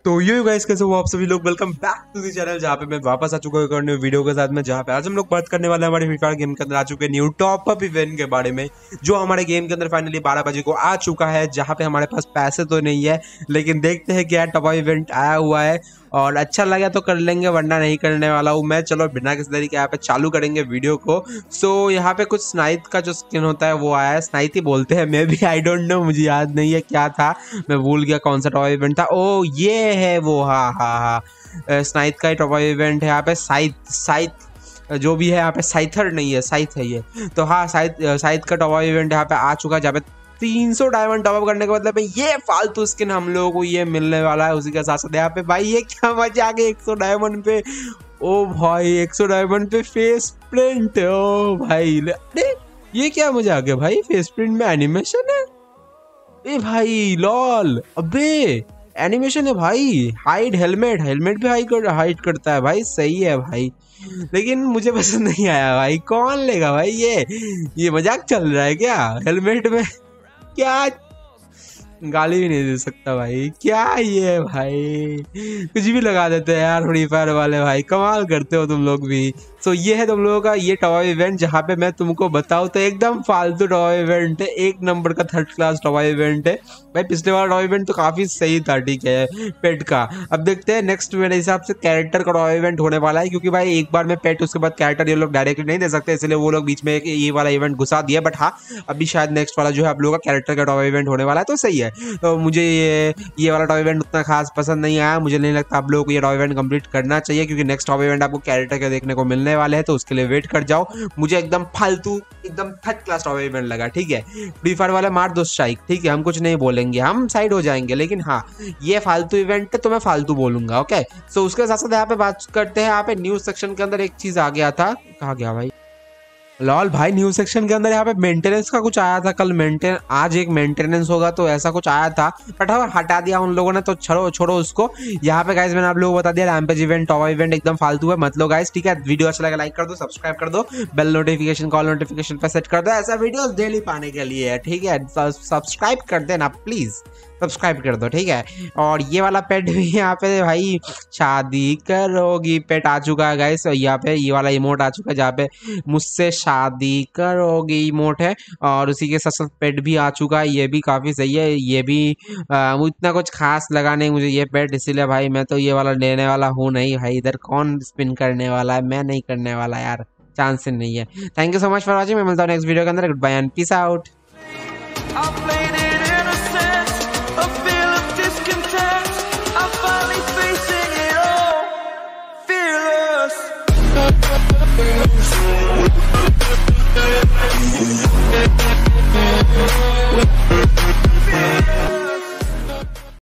तो yo guys कैसे हो आप सभी लोग, welcome back to the channel जहाँ पे मैं वापस आ चुका हूँ एक और न्यू वीडियो के साथ में। जहाँ पे आज हम लोग बात करने वाले हैं हमारे फ्री फायर गेम के अंदर आ चुके न्यू टॉप अप इवेंट के बारे में, जो हमारे गेम के अंदर फाइनली 12 बजे को आ चुका है। जहाँ पे हमारे पास पैसे तो नहीं है, लेकिन देखते हैं क्या टॉप अप इवेंट आया हुआ है और अच्छा लगा तो कर लेंगे, वरना नहीं करने वाला हूँ मैं। चलो बिना किसी तरीके यहाँ पे चालू करेंगे वीडियो को। सो यहाँ पे कुछ स्नाइथ का जो स्किन होता है वो आया है, स्नाइथ ही बोलते हैं, मैं भी आई डोंट नो, मुझे याद नहीं है क्या था, मैं भूल गया कौन सा टॉप इवेंट था। ओ ये है वो, हाँ स्नाइथ का ही टॉप इवेंट है यहाँ पे। साइथ जो भी है यहाँ पे, साइथर नहीं है, साइथ है ये। तो हाँ साइथ का टॉप इवेंट यहाँ पे आ चुका है, जहाँ पे 300 डायमंड टॉप अप करने के मतलब ये फालतू स्किन हम लोगों को ये मिलने वाला है। उसी के साथ साथ यहाँ पे भाई ये क्या मजा आ गया 100 डायमंड पे। ओ भाई 100 डायमंड पे फेस प्रिंट, ओ भाई अरे ये क्या मजा आ गया भाई, फेस प्रिंट में एनिमेशन है। ए भाई लॉल, अबे एनिमेशन है भाई। हाइड हेलमेट भी हाइड करता है भाई, सही है भाई। लेकिन मुझे पसंद नहीं आया भाई, कौन लेगा भाई ये मजाक चल रहा है क्या हेलमेट में? क्या गाली भी नहीं दे सकता भाई, क्या ये भाई कुछ भी लगा देते हैं यार फ्री फायर वाले भाई, कमाल करते हो तुम लोग भी। तो ये है तुम लोगों का ये टॉप इवेंट, जहाँ पे मैं तुमको बताऊँ तो एकदम फालतू टॉप इवेंट है, एक नंबर का थर्ड क्लास टॉप इवेंट है भाई। पिछले वाला टॉप इवेंट तो काफी सही था, ठीक है पेट का। अब देखते हैं नेक्स्ट मेरे हिसाब से कैरेक्टर का टॉप इवेंट होने वाला है, क्योंकि भाई एक बार में पेट उसके बाद कैरेक्टर ये लोग डायरेक्टली नहीं दे सकते, इसलिए वो लोग बीच में ये वाला इवेंट घुसा दिया। बट हाँ अभी शायद नेक्स्ट वाला जो है आप लोगों का कैरेक्टर का टॉप इवेंट होने वाला है, तो सही है। तो मुझे ये वाला टॉप इवेंट उतना खास पसंद नहीं आया, मुझे नहीं लगता आप लोगों को ये टॉप इवेंट कंप्लीट करना चाहिए, क्योंकि नेक्स्ट टॉप इवेंट आपको कैरेक्टर के देखने को मिलने वाले हैं, तो उसके लिए वेट कर जाओ। मुझे एकदम फालतू एकदम थर्ड क्लास टॉप इवेंट लगा, ठीक है। फ्री फायर वाला मार दो स्ट्राइक, ठीक है, हम कुछ नहीं बोलेंगे, हम साइड हो जाएंगे, लेकिन हाँ ये फालतू इवेंट है तो मैं फालतू बोलूंगा, ओके। सो उसके साथ साथ यहाँ पे बात करते हैं, यहाँ पे न्यूज सेक्शन के अंदर एक चीज आ गया था, कहाँ गया भाई लॉल भाई, न्यूज सेक्शन के अंदर यहाँ पे मेंटेनेंस का कुछ आया था कल, आज एक मेंटेनेंस होगा, तो ऐसा कुछ आया था, बट हाँ हटा दिया उन लोगों ने, तो छोड़ो उसको। यहाँ पे गाइस मैंने आप लोगों को बता दिया रैम्पेज इवेंट टॉप इवेंट एकदम फालतू है, मत लो गाइस, ठीक है। वीडियो अच्छा लगा लाइक कर दो, सब्सक्राइब कर दो, बेल नोटिफिकेशन कॉल नोटिफिकेशन पे सेट कर दो, ऐसा वीडियो डेली पाने के लिए है, ठीक है। सब्सक्राइब कर देना प्लीज, सब्सक्राइब कर दो, ठीक है। और ये वाला पेट भी यहाँ पे भाई, शादी करोगी पेट आ चुका है गाइस। यहाँ पे ये वाला इमोट आ चुका है, जहाँ पे मुझसे शादी करोगी इमोट है, और उसी के साथ साथ पेट भी आ चुका है, ये भी काफी सही है। ये भी इतना कुछ खास लगा नहीं मुझे ये पेट, इसीलिए भाई मैं तो ये वाला लेने वाला हूँ नहीं भाई। इधर कौन स्पिन करने वाला है, मैं नहीं करने वाला यार, चांस नहीं है। Thank you so much for watching, मैं मिलता हूँ नेक्स्ट वीडियो के अंदर, goodbye and peace out. Fearless.